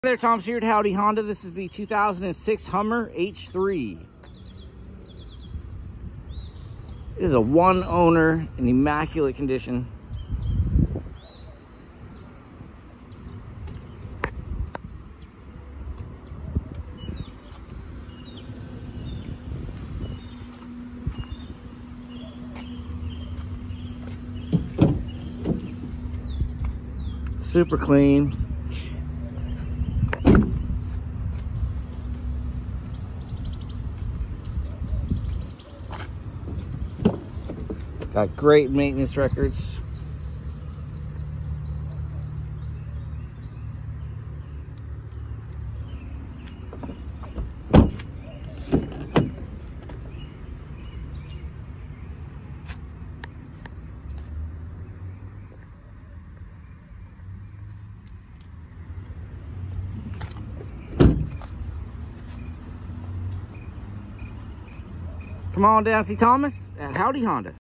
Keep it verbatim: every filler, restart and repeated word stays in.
Hey there, Tom's here at Howdy Honda. This is the two thousand six Hummer H three. It is a one owner in immaculate condition. Super clean. Got great maintenance records. Come on down, see Thomas at Howdy Honda.